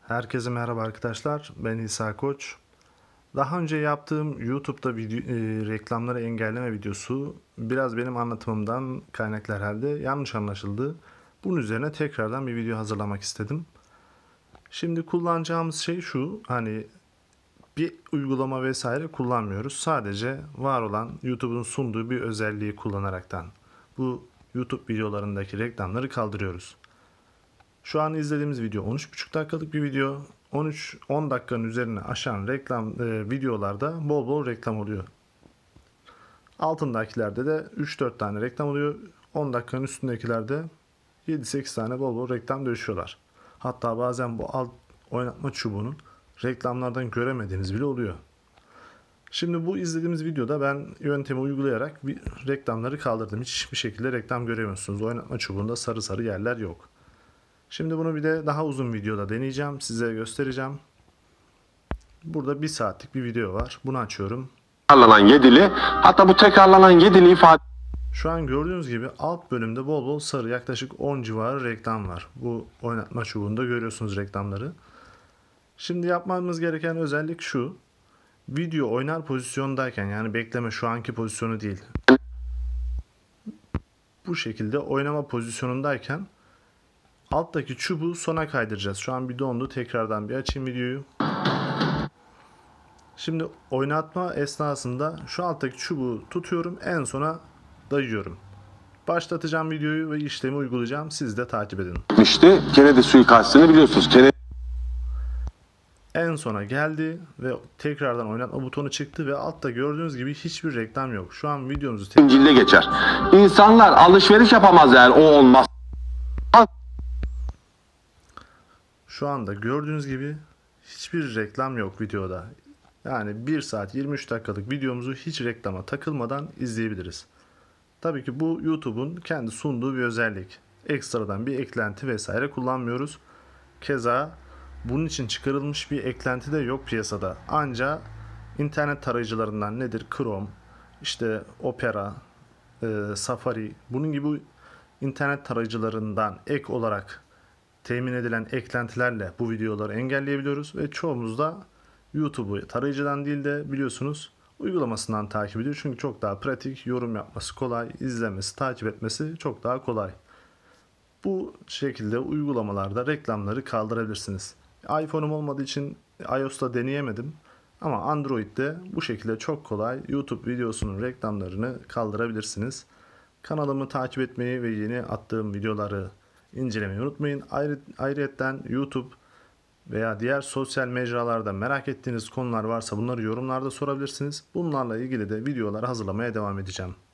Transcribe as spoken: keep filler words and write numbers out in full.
Herkese merhaba arkadaşlar. Ben İsa Koç. Daha önce yaptığım YouTube'da video, e, reklamları engelleme videosu biraz benim anlatımımdan kaynaklı herhalde yanlış anlaşıldı. Bunun üzerine tekrardan bir video hazırlamak istedim. Şimdi kullanacağımız şey şu. Hani bir uygulama vesaire kullanmıyoruz. Sadece var olan YouTube'un sunduğu bir özelliği kullanaraktan bu YouTube videolarındaki reklamları kaldırıyoruz. Şu an izlediğimiz video on üç buçuk dakikalık bir video. on üç on dakikanın üzerine aşan reklam e, videolarda bol bol reklam oluyor. Altındakilerde de üç dört tane reklam oluyor. on dakikanın üstündekilerde yedi sekiz tane bol bol reklam döşüyorlar. Hatta bazen bu alt oynatma çubuğunun reklamlardan göremediğiniz bile oluyor. Şimdi bu izlediğimiz videoda ben yöntemi uygulayarak bir reklamları kaldırdım. Hiçbir şekilde reklam göremiyorsunuz. Oynatma çubuğunda sarı sarı yerler yok. Şimdi bunu bir de daha uzun videoda deneyeceğim. Size göstereceğim. Burada bir saatlik bir video var. Bunu açıyorum. Tekrarlanan yedili, hatta bu tekrarlanan yedili ifade Şu an gördüğünüz gibi alt bölümde bol bol sarı yaklaşık on civarı reklam var. Bu oynatma çubuğunda görüyorsunuz reklamları. Şimdi yapmamız gereken özellik şu. Video oynar pozisyondayken, yani bekleme şu anki pozisyonu değil. Bu şekilde oynama pozisyonundayken alttaki çubuğu sona kaydıracağız. Şu an bir dondu. Tekrardan bir açayım videoyu. Şimdi oynatma esnasında şu alttaki çubuğu tutuyorum, en sona dayıyorum. Başlatacağım videoyu ve işlemi uygulayacağım. Siz de takip edin. etmişti. Kennedy suikastını biliyorsunuz. Kennedy En sona geldi ve tekrardan oynatma butonu çıktı ve altta gördüğünüz gibi hiçbir reklam yok. Şu an videomuzu tek... İncil'de geçer. İnsanlar alışveriş yapamaz eğer o olmaz. Şu anda gördüğünüz gibi hiçbir reklam yok videoda. Yani bir saat yirmi üç dakikalık videomuzu hiç reklama takılmadan izleyebiliriz. Tabii ki bu YouTube'un kendi sunduğu bir özellik. Ekstradan bir eklenti vesaire kullanmıyoruz. Keza bunun için çıkarılmış bir eklenti de yok piyasada. Ancak internet tarayıcılarından nedir? Chrome, işte Opera, e, Safari, bunun gibi internet tarayıcılarından ek olarak temin edilen eklentilerle bu videoları engelleyebiliyoruz ve çoğumuz da YouTube'u tarayıcıdan değil de biliyorsunuz uygulamasından takip ediyor. Çünkü çok daha pratik, yorum yapması kolay, izlemesi, takip etmesi çok daha kolay. Bu şekilde uygulamalarda reklamları kaldırabilirsiniz. iPhone'um olmadığı için iOS'ta deneyemedim. Ama Android'de bu şekilde çok kolay YouTube videosunun reklamlarını kaldırabilirsiniz. Kanalımı takip etmeyi ve yeni attığım videoları incelemeyi unutmayın. Ayrı, ayrıyetten YouTube veya diğer sosyal mecralarda merak ettiğiniz konular varsa bunları yorumlarda sorabilirsiniz. Bunlarla ilgili de videolar hazırlamaya devam edeceğim.